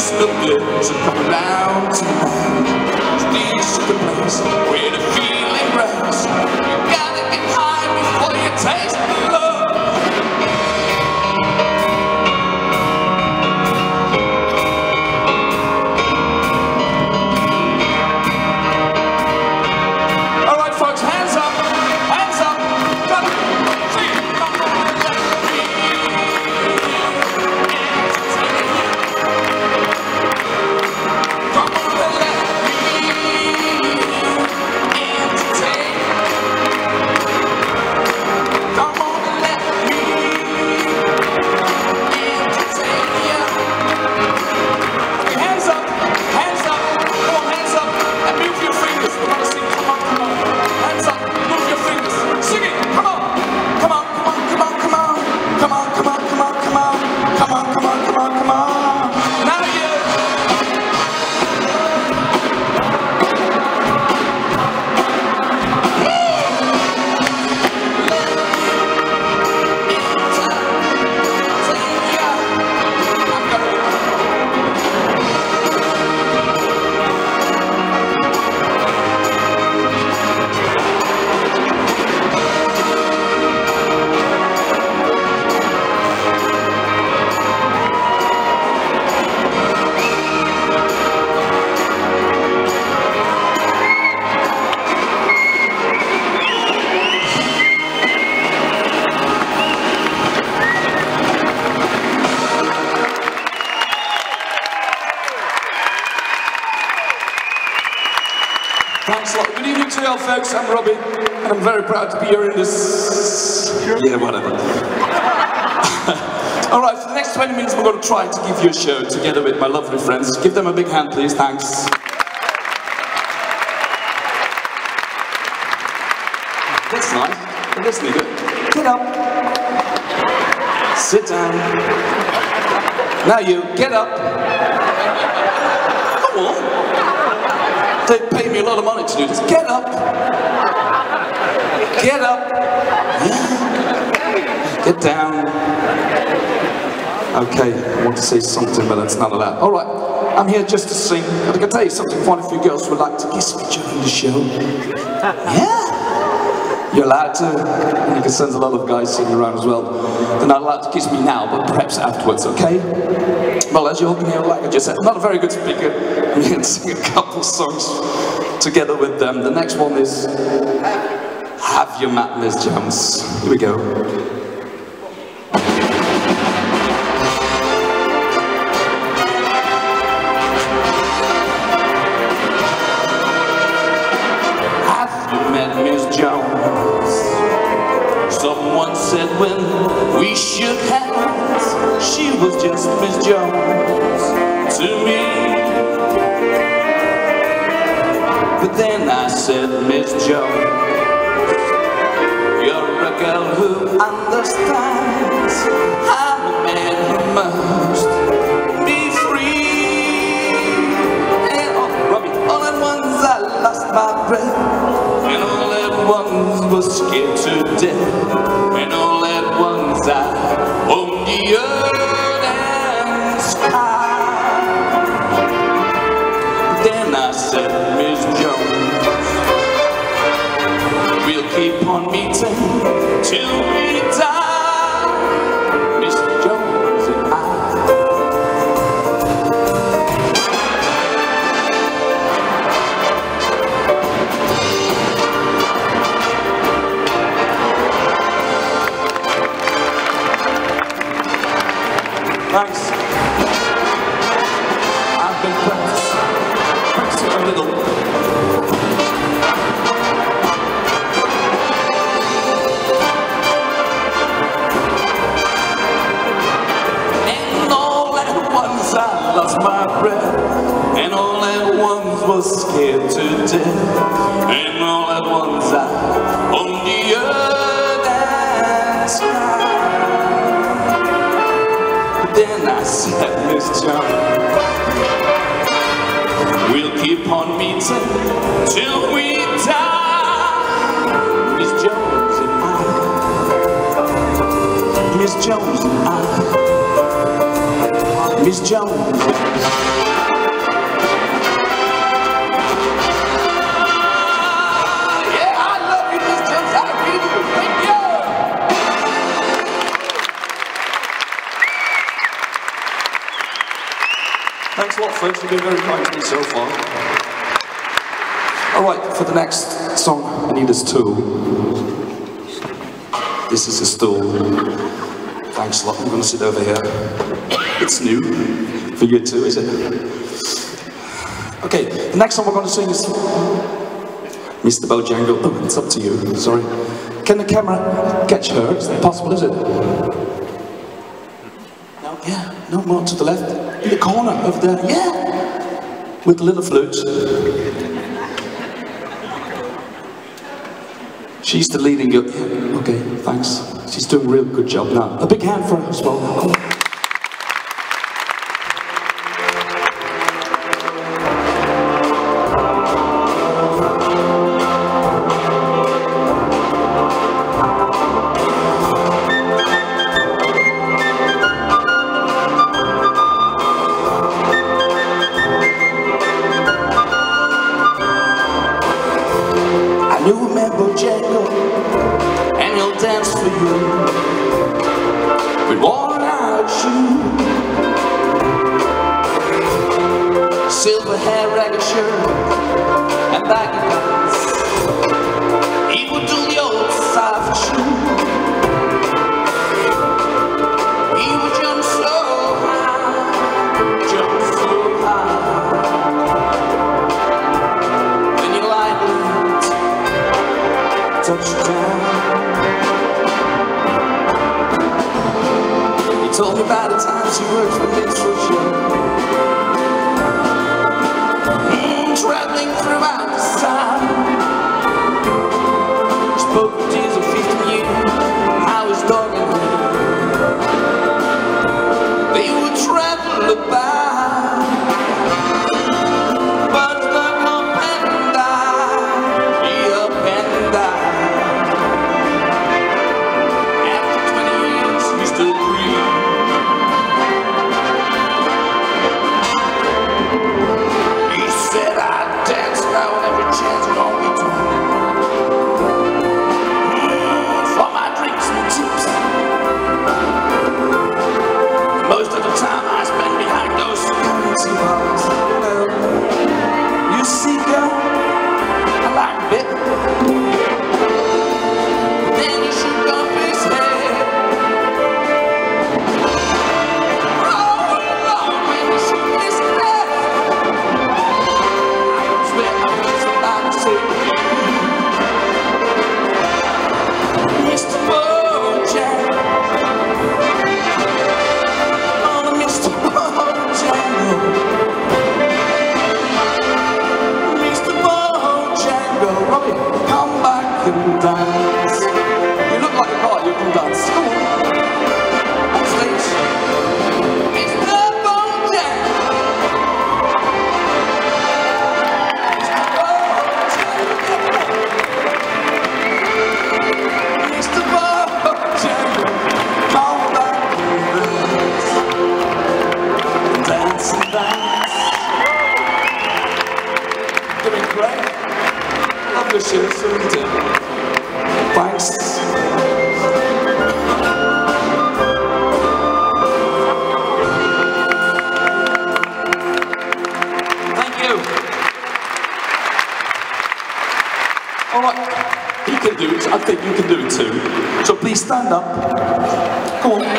things look good, so come around tonight. This is the place where the feeling grows. You gotta get high before you taste the love. Thanks a lot. Good evening to you all, folks. I'm Robbie, and I'm very proud to be here in this... Yeah, whatever. All right, for the next 20 minutes, we're going to try to give you a show together with my lovely friends. Give them a big hand, please. Thanks. That's nice. But listen, good. Get up. Sit down. Now you, get up. Come on. They pay me a lot of money to do this. Get up. Get up. Get down. Okay, I want to say something, but that's not allowed. All right, I'm here just to sing. But I can tell you something. Quite a few girls would like to kiss me during the show. Yeah. You're allowed to. And you can sense a lot of guys sitting around as well. They're not allowed to kiss me now, but perhaps afterwards, okay? Well, as you're here, like I just said, I'm not a very good speaker. I'm here to sing a couple songs together with them. The next one is Have You Met Miss Jones? Here we go. Have you met Miss Jones? Someone said when we shook hands, she was just Miss Jones to me. But then I said, Miss Jones, you're a girl who understands. I'm a man who must be free. And all at once I lost my breath, and all at once was scared to death, and all at once I owned the earth and sky. Then I said, Miss Jones, we'll keep on meeting till we die, Miss Jones and I. Thanks. I've been practicing a little. And all at once I lost my breath, and all at once was scared to death, and all at once I owned the earth and sky. Then I said, Miss Jones, we'll keep on meeting till we die, Miss Jones and I, Miss Jones and I. Miss Jones. Thanks a lot, folks. You've been very kind to me so far. Alright, for the next song, I need a stool. This is a stool. Thanks a lot. I'm going to sit over here. It's new. For you too, is it? Okay, the next song we're going to sing is Mr. Bojangle. Oh, it's up to you. Sorry. Can the camera catch her? Is that possible, is it? No, yeah. No, more to the left. In the corner over there, yeah! With the little flute. She's the leading girl. Yeah, okay, thanks. She's doing a real good job now. A big hand for her as well. Come on. Bojangle, and he'll dance for you with worn out shoes, silver hair, ragged shirt, and baggy pants. He would do the old soft shoe. He would jump so high, jump so high. When you like it, touchdown. He told me about the times he worked for Minstrelshow, traveling throughout the South. Spoke with tears of 15 years, how his dog and they would travel about, but the up and down, the up and down. Most of the time I spend behind those currency bars. You see, girl, I like a bit. Then you shook up his head. Oh, Lord, when you shook his head, I swear I heard somebody say, Mr. Bojangle. Come back and dance. You look like a guy, you can dance. Come on. On stage. Mr. Bojangle. Mr. Bojangle. Come back and dance. Dance and dance. Doing great. Love your shit, so you did. Thanks. Thank you. Alright, he can do it. I think you can do it too. So please stand up. Come on.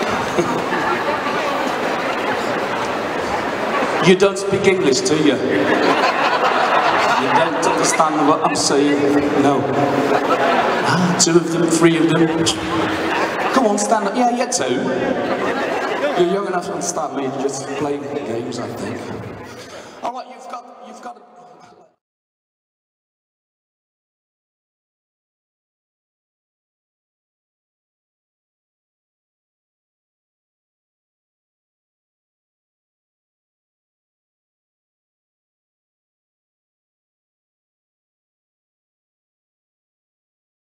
You don't speak English, do you? You don't understand what I'm saying? No. Ah, 2 of them, 3 of them. Come on, stand up. Yeah, you too. You're young enough to understand me, just playing games, I think. Alright, you've got